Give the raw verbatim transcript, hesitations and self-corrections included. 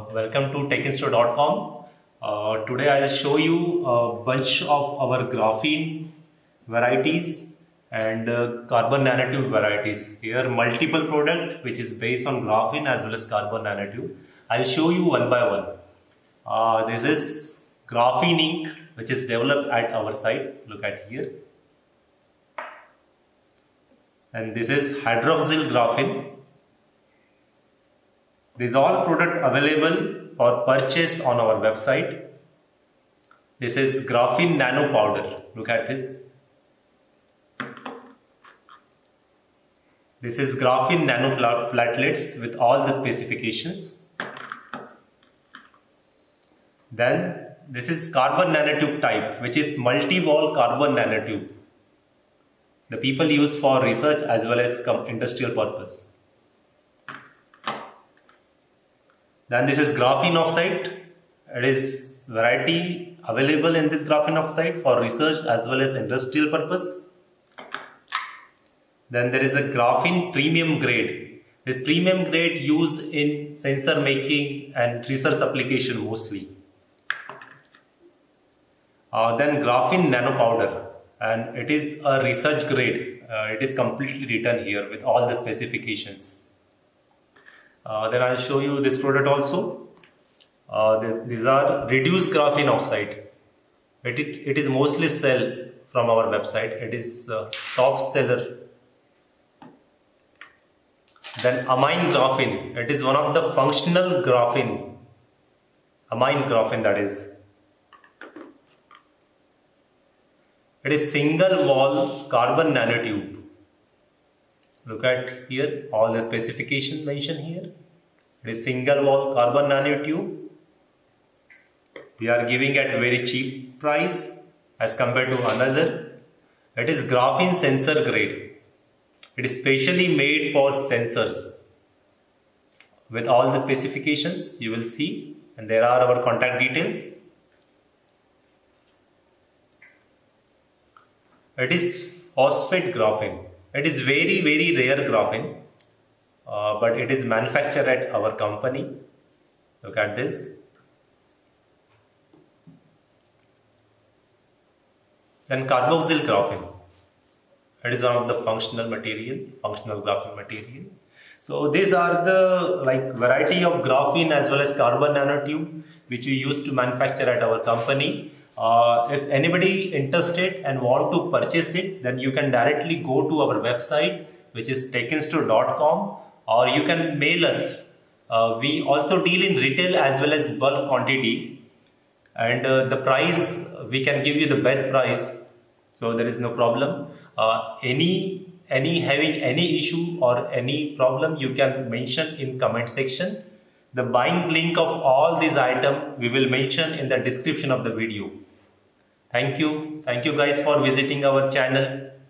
welcome to techinstor dot com. Uh, today I'll show you a bunch of our graphene varieties and uh, carbon nanotube varieties. Here multiple product which is based on graphene as well as carbon nanotube. I'll show you one by one. Uh, this is graphene ink which is developed at our site. Look at here. And this is hydroxyl graphene. These all product available for purchase on our website. This is Graphene Nano Powder. Look at this. This is Graphene Nanoplatelets with all the specifications. Then this is carbon nanotube type, which is multi-wall carbon nanotube. The people use for research as well as industrial purpose. Then this is Graphene Oxide. It is variety available in this Graphene Oxide for research as well as industrial purpose. Then there is a Graphene Premium Grade. This premium grade used in sensor making and research application mostly. Uh, then Graphene Nano Powder, and it is a research grade. Uh, it is completely written here with all the specifications. Uh, then I'll show you this product also. Uh, the, these are reduced graphene oxide. It, it, it is mostly sell from our website. It is uh, top seller. Then Amine graphene. It is one of the functional graphene. Amine graphene, that is. It is single wall carbon nanotube. Look at here, all the specification mentioned here. It is single wall carbon nanotube. We are giving at very cheap price as compared to another. It is graphene sensor grade. It is specially made for sensors. With all the specifications you will see, and there are our contact details. It is phosphate graphene. It is very very rare graphene, uh, but it is manufactured at our company. Look at this. Then Carboxyl graphene. It is one of the functional material, functional graphene material. So these are the like variety of graphene as well as carbon nanotube which we used to manufacture at our company. Uh, if anybody interested and want to purchase it, then you can directly go to our website, which is techinstor dot com, or you can mail us. Uh, we also deal in retail as well as bulk quantity, and uh, the price we can give you the best price, so there is no problem. Uh, any any having any issue or any problem, you can mention in comment section. The buying link of all these items we will mention in the description of the video. Thank you. Thank you guys for visiting our channel.